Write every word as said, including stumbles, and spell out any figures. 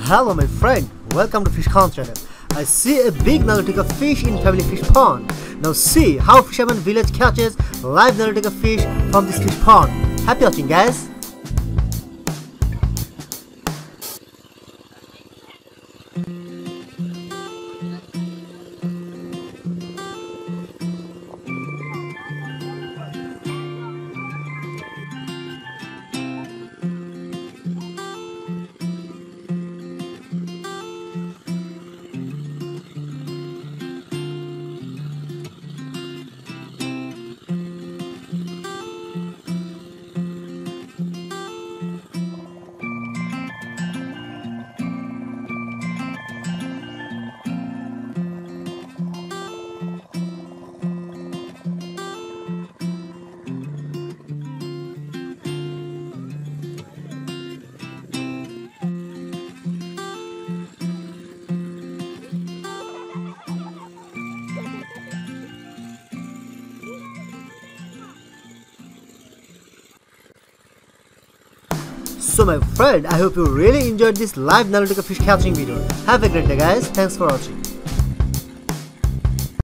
Hello my friend, welcome to Fish Khan channel. I see a big Nilotica fish in family fish pond. Now see how fisherman village catches live Nilotica fish from this fish pond. Happy watching guys. So my friend, I hope you really enjoyed this live Nilotica fish catching video. Have a great day guys. Thanks for watching.